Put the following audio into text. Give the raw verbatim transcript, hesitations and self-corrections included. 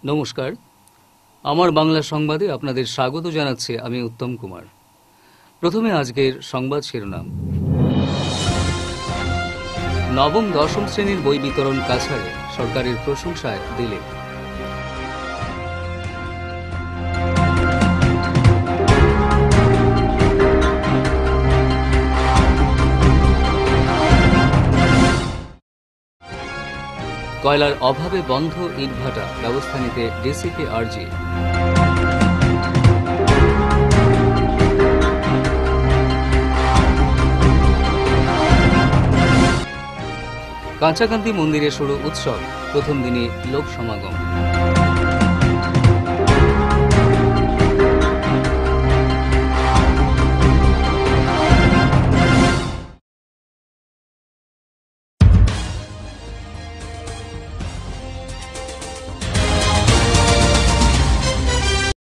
নমস্কার, আমার বাংলা সংবাদে আপনাদের স্বাগত জানাচ্ছি আমি উত্তম কুমার। প্রথমে আজকের সংবাদ শিরোনাম। নবম দশম শ্রেণীর বই বিতরণ কাছাড়ে, সরকারের প্রশংসায় দিলে। কয়লার অভাবে বন্ধ ইটভাটা, ব্যবস্থা নিতে ডিসিকে আর্জি। কাঁচাকান্তি মন্দিরে শুরু উৎসব, প্রথম দিনে লোক সমাগম।